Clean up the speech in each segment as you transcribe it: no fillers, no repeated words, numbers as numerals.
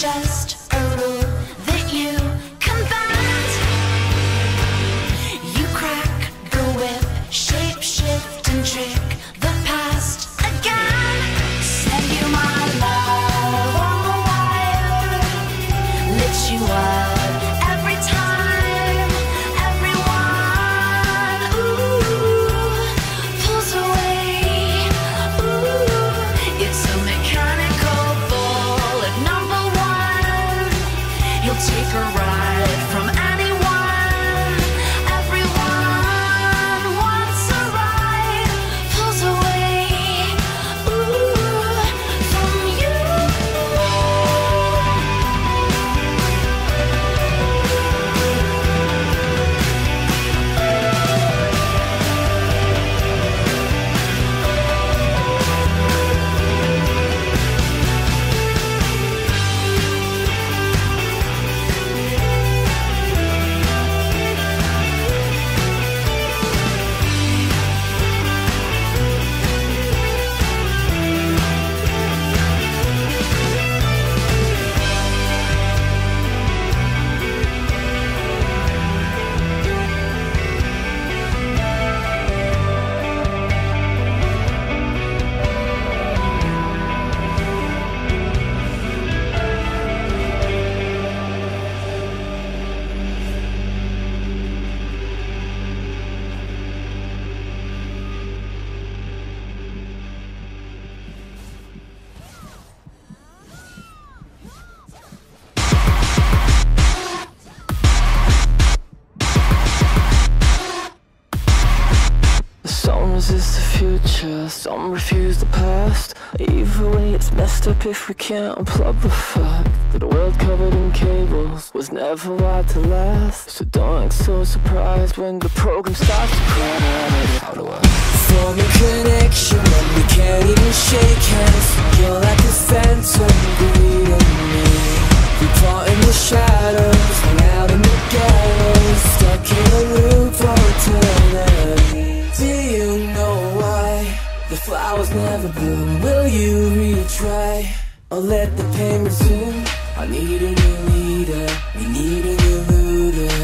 just a rule that you can bend. You crack the whip, shape shift and trick the past again. Send you my love on the wire, lit you up every time. Everyone, pulls away. It's a mechanical bullet number one. You'll take a ride from anyone. Everyone wants a ride, pulls away from you. Some resist the future, some refuse the past. Either way it's messed up if we can't unplug the fact that a world covered in cables was never wired to last. So don't act so surprised when the program starts to crash. How do I form a connection when we can't even shake hands? You're like a phantom greeting me. We part in the shadows, hang out in the gallows, stuck in a loop for eternity. Do you know why the flowers never bloom? Will you retry or let the pain resume? I need a new leader, we need a new looter.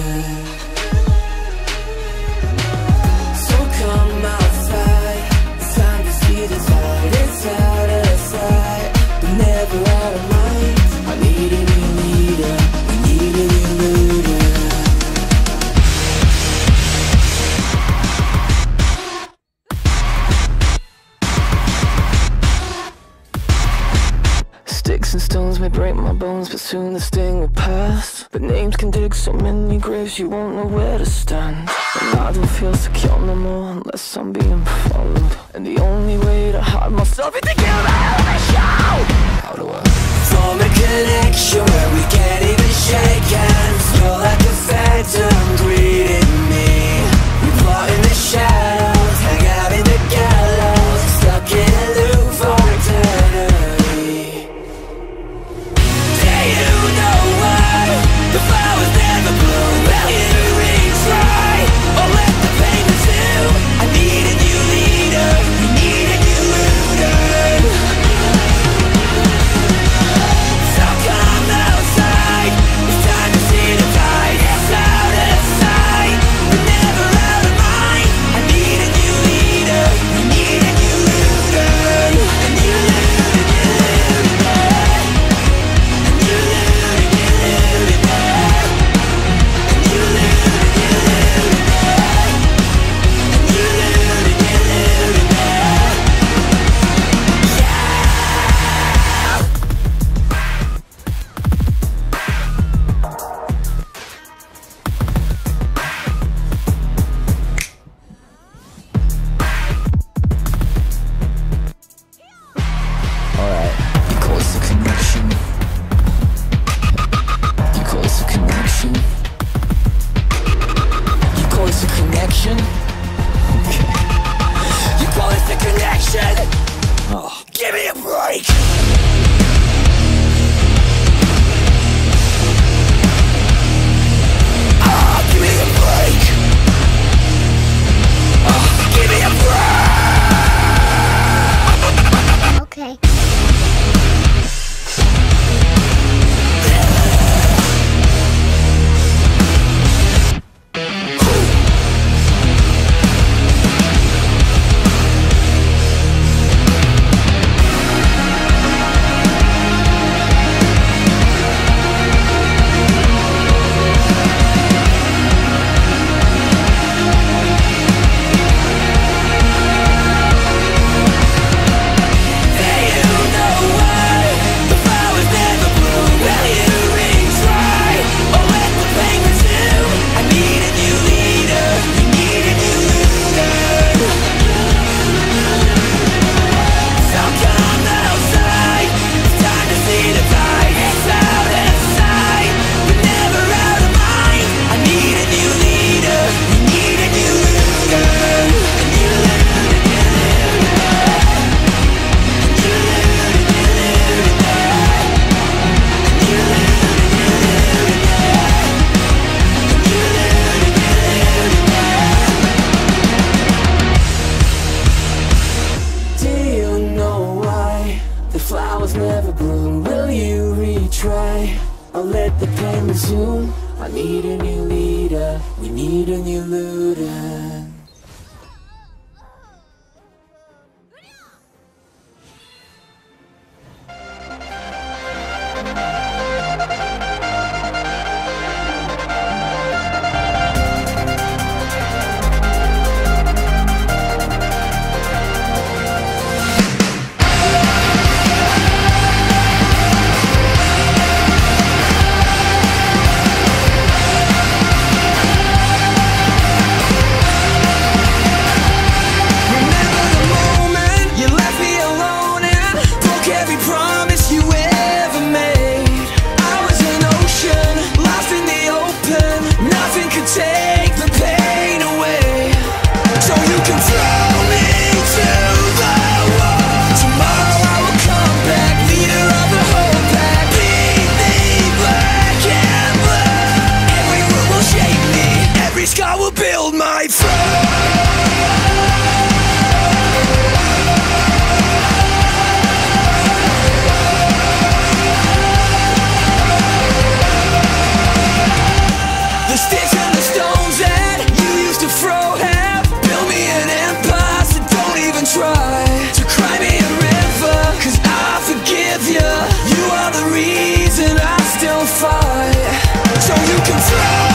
So come outside, it's time to see the light. It's out of sight, but never out of mind. I need a new leader, we need a new looter. Sticks and stones may break my bones, but soon the sting will pass. But names can dig so many graves you won't know where to stand. And I don't feel secure no more unless I'm being followed. And the only way to hide myself is to give a hell of a show. How do I form a connection where we can't even shake hands? You're like a phantom greeting me. We plot in the shadows, hang out in the gallows, stuck in a loop for eternity. Do you know why the flowers never bloom? Will you retry or let the pain resume? I need a new leader, we need a new looter. So come die, I'll let the pain resume. I need a new leader, we need a new looter. Take the pain away, so you can throw me to the wall. Tomorrow I will come back, leader of the whole pack. Bleed me black and blue. Every word will shape me, every scar will build my throne. The sticks and the stones that you used to throw have built me an empire, so don't even try to cry me a river, 'cause I forgive you. You are the reason I still fight, so you can throw